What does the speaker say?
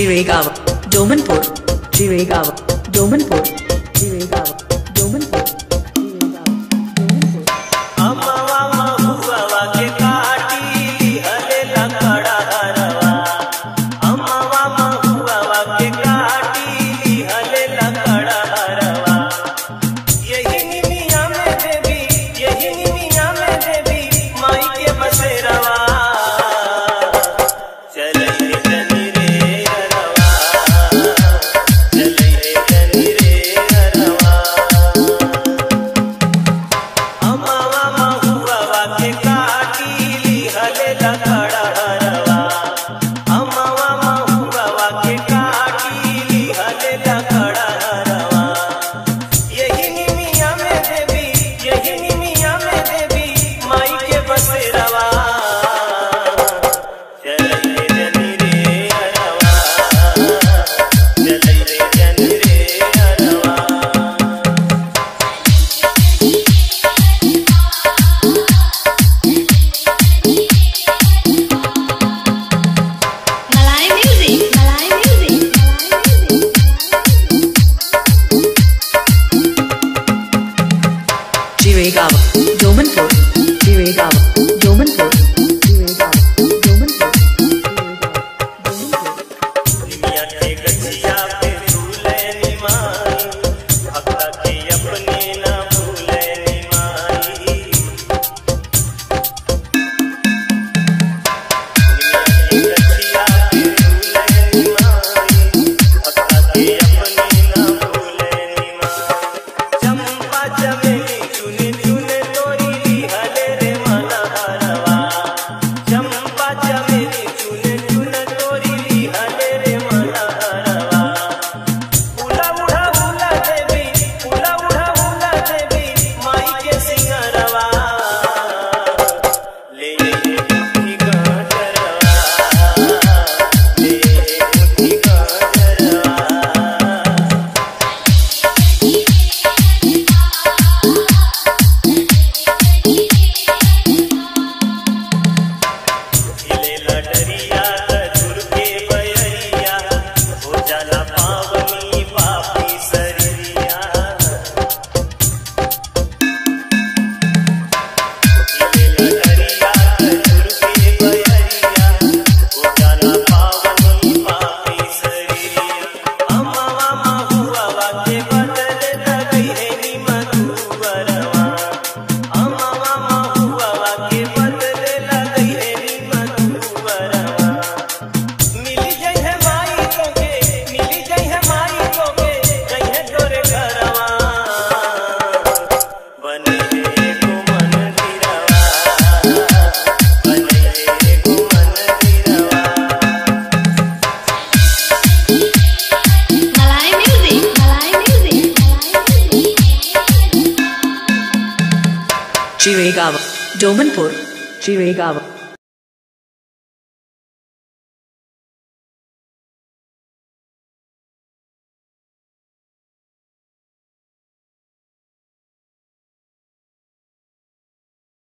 Jiregaon, Domanpur, Jiregaon, Domanpur, Jiregaon, Domanpur, Jiregaon, Domanpur. अम्मा महुआ के काटी हले लकड़ा हरवा, अम्मा महुआ के काटी हले लकड़ा हरवा। यही निमिया में देवी, यही निमिया में देवी माई के बसेरवा। Jiregaon, Domanpur, Jiregaon, Domanpur, Jiregaon, Domanpur, निमिया के गछिया पे झूले निमाई, भक्ता के अपने ना भूले निमाई। निमिया के गछिया पे झूले निमाई, भक्ता के अपने ना भूले निमाई। चंपा चमेली चुने चुने तोरी हले रे माला हरवा, चंपा चमेली चुने चुने तोरी हले रे माला हरवा। उला उड़ा उला देवी, उला उड़ा उला देवी माई के सिंगरवा। ले मुट्ठी गाजरवा, ले मुट्ठी गाजरवा। हिले लडरिया खजूर के बयरिया, हो जाला पावनी पापी सरिया। हिले लडरिया खजूर के बयरिया, हो जाला पावनी पापी सरिया। अम्मा महुआ के बदले लगई है निमधुवरवा, अम्मा महुआ के बदले लगई है निमधुवरवा। मिली जई है माई तोके, मिली जई है माई तोके, जई है तोरे घरवा। बने एगो मंदिरवा, बने एगो मंदिरवा। Malay music, Malay music, Malay music. Jiregaon, Domanpur, Jiregaon,